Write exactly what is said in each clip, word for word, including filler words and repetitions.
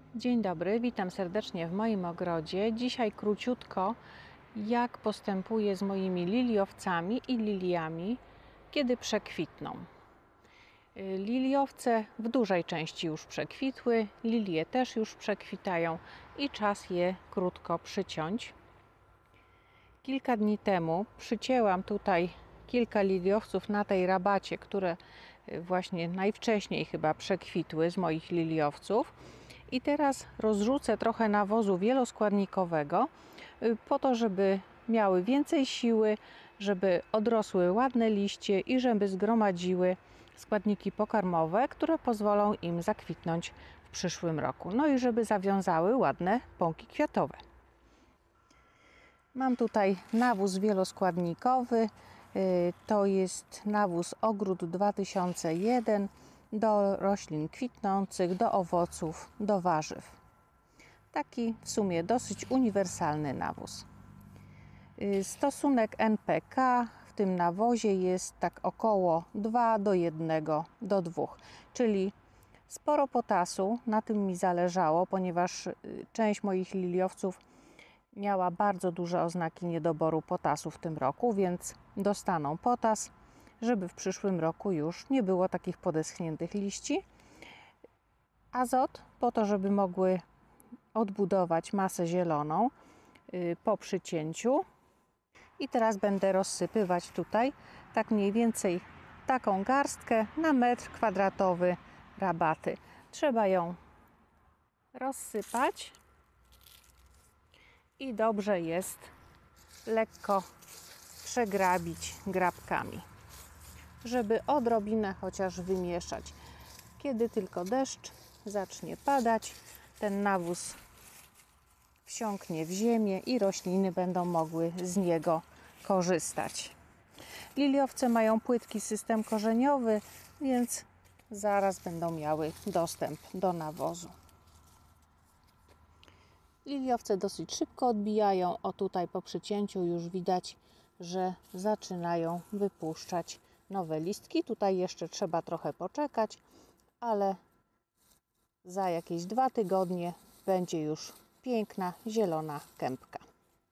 Dzień dobry, witam serdecznie w moim ogrodzie. Dzisiaj króciutko, jak postępuję z moimi liliowcami i liliami, kiedy przekwitną. Liliowce w dużej części już przekwitły, lilie też już przekwitają i czas je krótko przyciąć. Kilka dni temu przycięłam tutaj kilka liliowców na tej rabacie, które właśnie najwcześniej chyba przekwitły z moich liliowców. I teraz rozrzucę trochę nawozu wieloskładnikowego po to, żeby miały więcej siły, żeby odrosły ładne liście i żeby zgromadziły składniki pokarmowe, które pozwolą im zakwitnąć w przyszłym roku. No i żeby zawiązały ładne pąki kwiatowe. Mam tutaj nawóz wieloskładnikowy. To jest nawóz Ogród dwa tysiące jeden. Do roślin kwitnących, do owoców, do warzyw. Taki w sumie dosyć uniwersalny nawóz. Stosunek N P K w tym nawozie jest tak około dwa do jednego do dwóch, czyli sporo potasu. Na tym mi zależało, ponieważ część moich liliowców miała bardzo duże oznaki niedoboru potasu w tym roku, więc dostaną potas, żeby w przyszłym roku już nie było takich podeschniętych liści. Azot po to, żeby mogły odbudować masę zieloną po przycięciu. I teraz będę rozsypywać tutaj tak mniej więcej taką garstkę na metr kwadratowy rabaty. Trzeba ją rozsypać i dobrze jest lekko przegrabić grabkami, żeby odrobinę chociaż wymieszać. Kiedy tylko deszcz zacznie padać, ten nawóz wsiąknie w ziemię i rośliny będą mogły z niego korzystać. Liliowce mają płytki system korzeniowy, więc zaraz będą miały dostęp do nawozu. Liliowce dosyć szybko odbijają. O, tutaj po przycięciu już widać, że zaczynają wypuszczać nowe listki. Tutaj jeszcze trzeba trochę poczekać, ale za jakieś dwa tygodnie będzie już piękna zielona kępka.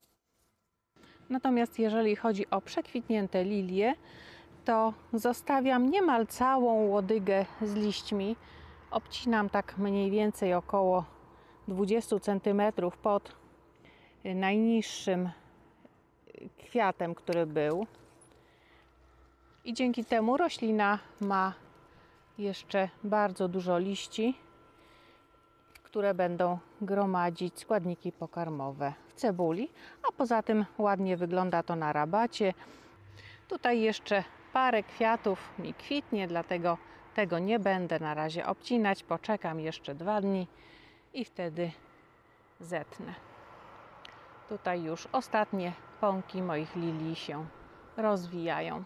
Natomiast jeżeli chodzi o przekwitnięte lilie, to zostawiam niemal całą łodygę z liśćmi. Obcinam tak mniej więcej około dwadzieścia centymetrów pod najniższym kwiatem, który był. I dzięki temu roślina ma jeszcze bardzo dużo liści, które będą gromadzić składniki pokarmowe w cebuli, a poza tym ładnie wygląda to na rabacie. Tutaj jeszcze parę kwiatów mi kwitnie, dlatego tego nie będę na razie obcinać. Poczekam jeszcze dwa dni i wtedy zetnę. Tutaj już ostatnie pąki moich lilii się rozwijają.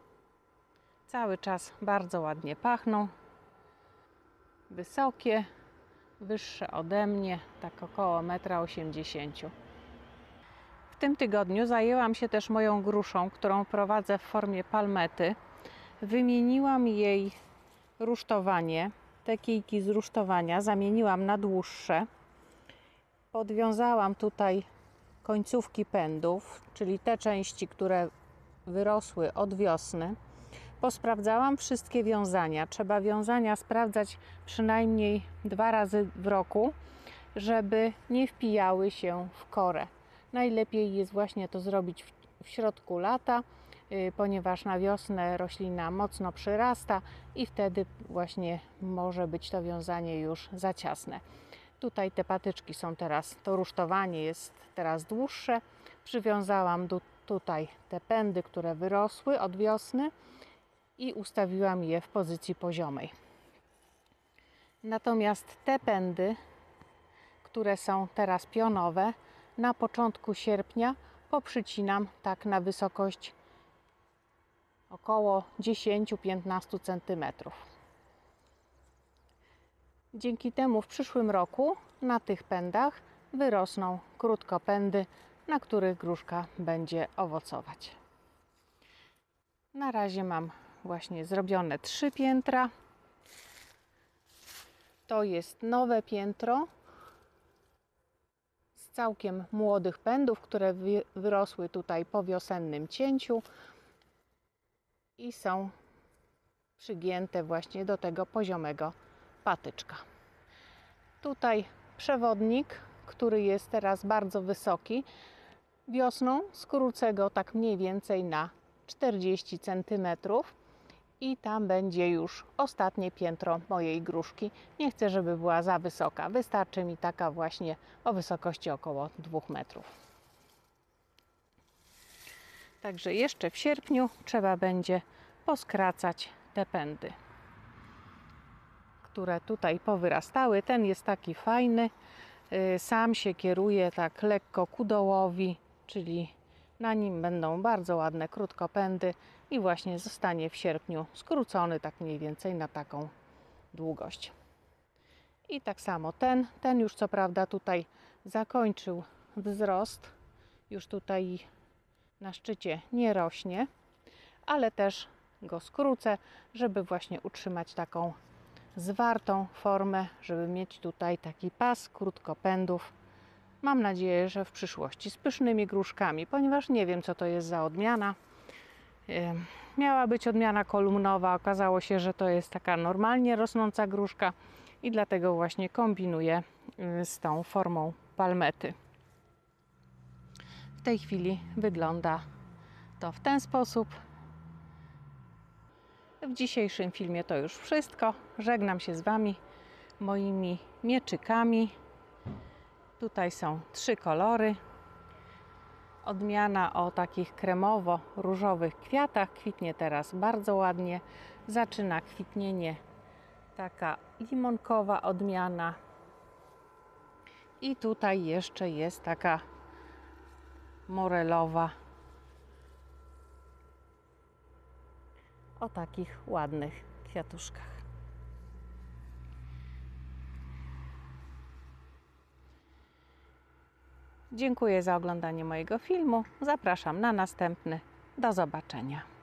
Cały czas bardzo ładnie pachną. Wysokie, wyższe ode mnie, tak około jeden osiemdziesiąt metra. W tym tygodniu zajęłam się też moją gruszą, którą prowadzę w formie palmety. Wymieniłam jej rusztowanie. Te kijki z rusztowania zamieniłam na dłuższe. Podwiązałam tutaj końcówki pędów, czyli te części, które wyrosły od wiosny. Posprawdzałam wszystkie wiązania. Trzeba wiązania sprawdzać przynajmniej dwa razy w roku, żeby nie wpijały się w korę. Najlepiej jest właśnie to zrobić w, w środku lata, yy, ponieważ na wiosnę roślina mocno przyrasta i wtedy właśnie może być to wiązanie już za ciasne. Tutaj te patyczki są teraz, to rusztowanie jest teraz dłuższe. Przywiązałam do, tutaj te pędy, które wyrosły od wiosny i ustawiłam je w pozycji poziomej. Natomiast te pędy, które są teraz pionowe, na początku sierpnia poprzycinam tak na wysokość około dziesięć do piętnastu centymetrów. Dzięki temu w przyszłym roku na tych pędach wyrosną krótkopędy, na których gruszka będzie owocować. Na razie mam właśnie zrobione trzy piętra. To jest nowe piętro, całkiem młodych pędów, które wy, wyrosły tutaj po wiosennym cięciu i są przygięte właśnie do tego poziomego patyczka. Tutaj przewodnik, który jest teraz bardzo wysoki. Wiosną skrócę go tak mniej więcej na czterdzieści centymetrów i tam będzie już ostatnie piętro mojej gruszki. Nie chcę, żeby była za wysoka. Wystarczy mi taka właśnie o wysokości około dwóch metrów. Także jeszcze w sierpniu trzeba będzie poskracać te pędy, które tutaj powyrastały. Ten jest taki fajny. Sam się kieruje tak lekko ku dołowi, czyli na nim będą bardzo ładne krótkopędy i właśnie zostanie w sierpniu skrócony tak mniej więcej na taką długość. I tak samo ten, ten już co prawda tutaj zakończył wzrost, już tutaj na szczycie nie rośnie, ale też go skrócę, żeby właśnie utrzymać taką zwartą formę, żeby mieć tutaj taki pas krótkopędów. Mam nadzieję, że w przyszłości z pysznymi gruszkami, ponieważ nie wiem, co to jest za odmiana. Miała być odmiana kolumnowa, okazało się, że to jest taka normalnie rosnąca gruszka i dlatego właśnie kombinuję z tą formą palmety. W tej chwili wygląda to w ten sposób. W dzisiejszym filmie to już wszystko. Żegnam się z Wami moimi mieczykami. Tutaj są trzy kolory. Odmiana o takich kremowo-różowych kwiatach kwitnie teraz bardzo ładnie. Zaczyna kwitnienie taka limonkowa odmiana. I tutaj jeszcze jest taka morelowa o takich ładnych kwiatuszkach. Dziękuję za oglądanie mojego filmu. Zapraszam na następny. Do zobaczenia.